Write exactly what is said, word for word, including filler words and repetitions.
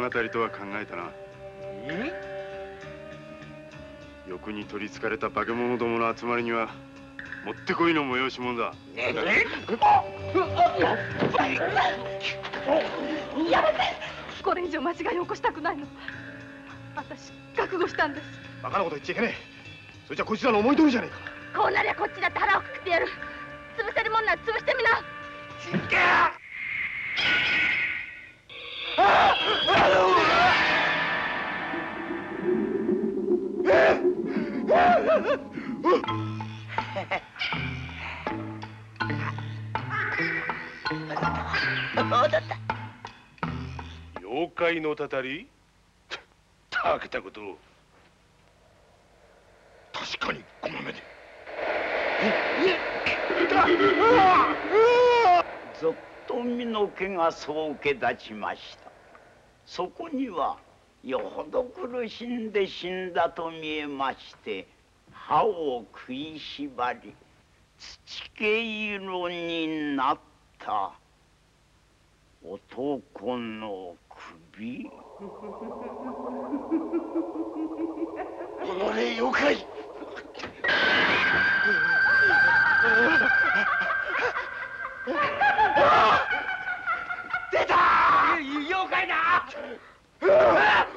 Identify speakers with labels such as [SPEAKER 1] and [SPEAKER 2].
[SPEAKER 1] 当たりとは考えたな。
[SPEAKER 2] え？
[SPEAKER 1] 欲に取りつかれた化け物どもの集まりにはもってこいの催し物だ。
[SPEAKER 2] ねえ？
[SPEAKER 3] やめて！これ以上間違いを起こしたくないの。私覚悟したんです。
[SPEAKER 4] バカなこと言っちゃいけねえ。それじゃこいつらの思い通りじゃねえか。
[SPEAKER 3] こうなりゃこっちだって腹をくくってやる。潰せるもんなら潰してみな。
[SPEAKER 2] ちげえ！
[SPEAKER 5] 妖怪のたたり？たけたことを。
[SPEAKER 4] 確かにこの目で。
[SPEAKER 6] ぞっと身の毛がそう受け立ちました。そこにはよほど苦しんで死んだと見えまして、歯を食いしばり土毛色になった男の首。
[SPEAKER 4] おのれ妖怪！
[SPEAKER 2] 出た！妖怪だ！